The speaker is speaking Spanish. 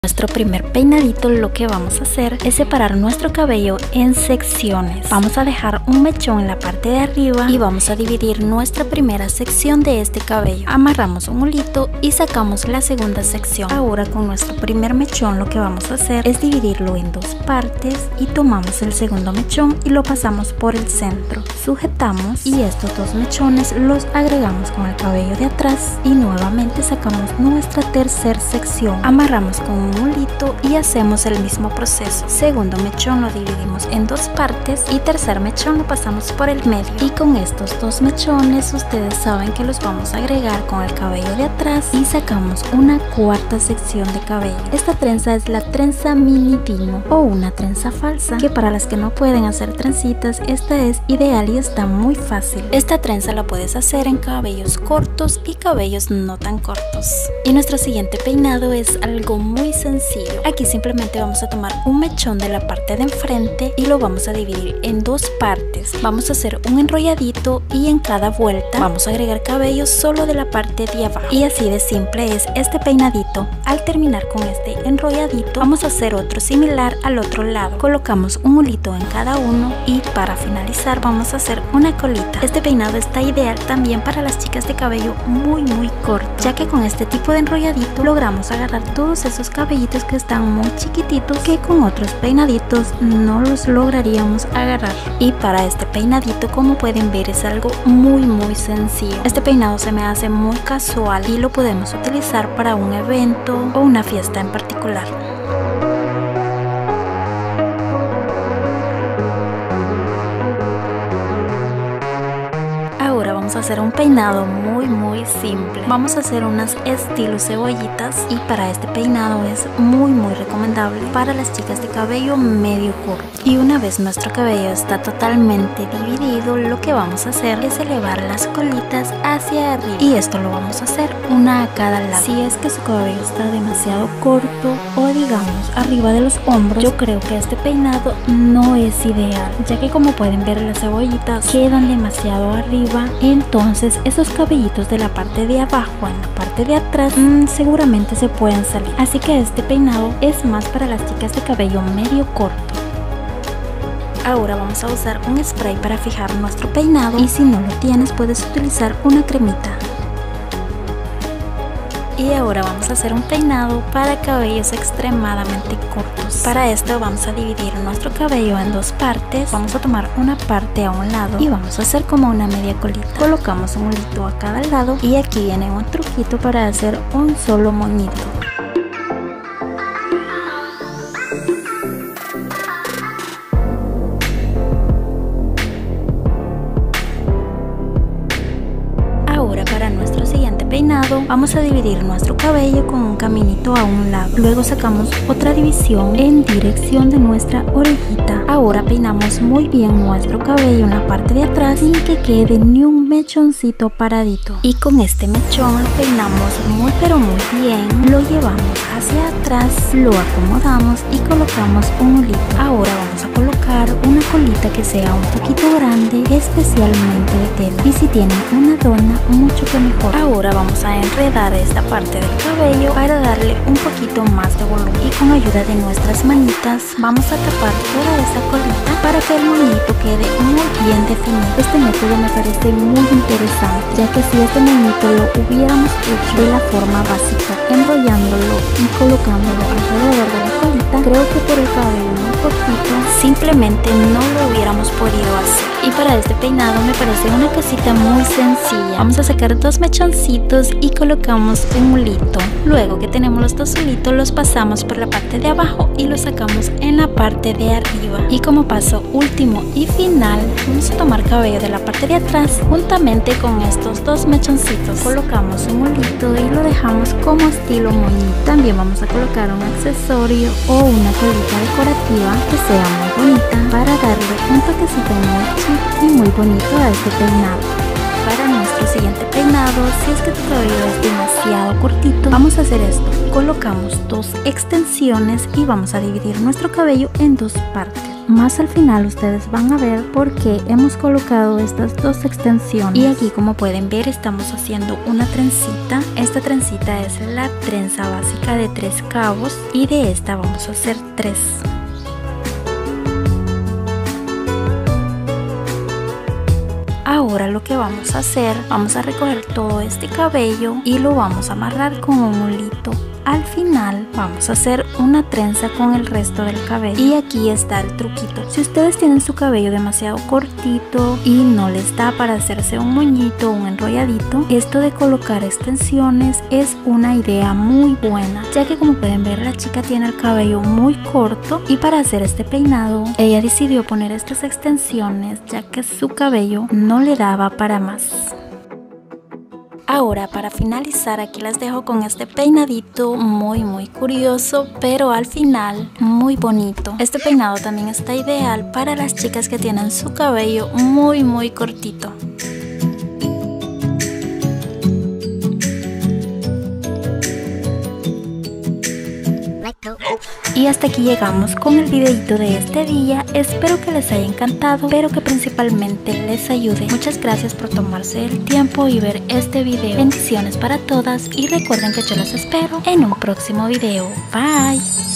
Nuestro primer peinadito, lo que vamos a hacer es separar nuestro cabello en secciones. Vamos a dejar un mechón en la parte de arriba y vamos a dividir nuestra primera sección de este cabello. Amarramos un hilito y sacamos la segunda sección. Ahora con nuestro primer mechón lo que vamos a hacer es dividirlo en dos partes y tomamos el segundo mechón y lo pasamos por el centro. Sujetamos y estos dos mechones los agregamos con el cabello de atrás y nuevamente sacamos nuestra tercera sección. Amarramos con un hilito y hacemos el mismo proceso. Segundo mechón lo dividimos en dos partes y tercer mechón lo pasamos por el medio. Y con estos dos mechones ustedes saben que los vamos a agregar con el cabello de atrás y sacamos una cuarta sección de cabello. Esta trenza es la trenza mini dino o una trenza falsa, que para las que no pueden hacer trencitas, esta es ideal y está muy fácil. Esta trenza la puedes hacer en cabellos cortos y cabellos no tan cortos. Y nuestro siguiente peinado es algo muy sencillo. Aquí simplemente vamos a tomar un mechón de la parte de enfrente y lo vamos a dividir en dos partes. Vamos a hacer un enrolladito y en cada vuelta vamos a agregar cabello solo de la parte de abajo. Y así de simple es este peinadito. Al terminar con este enrolladito vamos a hacer otro similar al otro lado. Colocamos un hilito en cada uno y para finalizar vamos a hacer una colita. Este peinado está ideal también para las chicas de cabello muy corto, ya que con este tipo de enrolladito logramos agarrar todos esos cabellitos que están muy chiquititos que con otros peinaditos no los lograríamos agarrar. Y para este peinadito, como pueden ver, es algo muy sencillo. Este peinado se me hace muy casual y lo podemos utilizar para un evento o una fiesta en particular. Ahora vamos a hacer un peinado muy simple. Vamos a hacer unas estilo cebollitas y para este peinado es muy recomendable para las chicas de cabello medio corto. Y una vez nuestro cabello está totalmente dividido, lo que vamos a hacer es elevar las colitas hacia arriba y esto lo vamos a hacer una a cada lado. Si es que su cabello está demasiado corto o digamos arriba de los hombros, yo creo que este peinado no es ideal, ya que como pueden ver las cebollitas quedan demasiado arriba, entonces esos cabellitos de la parte de abajo en la parte de atrás seguramente se pueden salir. Así que este peinado es más para las chicas de cabello medio corto. Ahora vamos a usar un spray para fijar nuestro peinado y si no lo tienes puedes utilizar una cremita. Y ahora vamos a hacer un peinado para cabellos extremadamente cortos. Para esto vamos a dividir nuestro cabello en dos partes. Vamos a tomar una parte a un lado y vamos a hacer como una media colita. Colocamos un hilito a cada lado y aquí viene un truquito para hacer un solo moñito. Ahora para nuestro siguiente peinado vamos a dividir nuestro cabello con un caminito a un lado. Luego sacamos otra división en dirección de nuestra orejita. Ahora peinamos muy bien nuestro cabello en la parte de atrás sin que quede ni un mechoncito paradito. Y con este mechón lo peinamos muy bien. Lo llevamos hacia atrás, lo acomodamos y colocamos un hilito. Ahora vamos a colocar una colita que sea un poquito grande, especialmente de tela. Y si tienen una dona, mucho que mejor. Ahora vamos a enredar esta parte del cabello para darle un poquito más de volumen y con ayuda de nuestras manitas vamos a tapar toda esa colita para que el moñito quede muy bien definido. Este método me parece muy interesante, ya que si este moñito lo hubiéramos hecho de la forma básica, enrollándolo y colocándolo alrededor de la colita, creo que por el cabello muy cortito simplemente no lo hubiéramos podido hacer. Y para este peinado me parece una cosita muy sencilla. Vamos a sacar dos mechoncitos y colocamos un hilito. Luego que tenemos los dos hilitos, los pasamos por la parte de abajo y los sacamos en la parte de arriba. Y como paso último y final, vamos a tomar cabello de la parte de atrás juntamente con estos dos mechoncitos. Colocamos un hilito y lo dejamos como estilo moñito. También vamos a colocar un accesorio o una colita decorativa que sea muy bonita para darle un toquecito muy chic y muy bonito a este peinado. Para nuestro siguiente peinado, si es que tu cabello es demasiado cortito, vamos a hacer esto. Colocamos dos extensiones y vamos a dividir nuestro cabello en dos partes. Más al final ustedes van a ver por qué hemos colocado estas dos extensiones. Y aquí, como pueden ver, estamos haciendo una trencita. Esta trencita es la trenza básica de 3 cabos y de esta vamos a hacer 3. Ahora lo que vamos a hacer, vamos a recoger todo este cabello y lo vamos a amarrar con un hilito. Al final vamos a hacer una trenza con el resto del cabello. Y aquí está el truquito. Si ustedes tienen su cabello demasiado cortito y no les da para hacerse un moñito o un enrolladito, esto de colocar extensiones es una idea muy buena, ya que como pueden ver, la chica tiene el cabello muy corto y para hacer este peinado ella decidió poner estas extensiones ya que su cabello no le daba para más. Ahora, para finalizar, aquí las dejo con este peinadito muy curioso, pero al final muy bonito. Este peinado también está ideal para las chicas que tienen su cabello muy cortito. Y hasta aquí llegamos con el videito de este día. Espero que les haya encantado, pero que principalmente les ayude. Muchas gracias por tomarse el tiempo y ver este video. Bendiciones para todas y recuerden que yo las espero en un próximo video. Bye.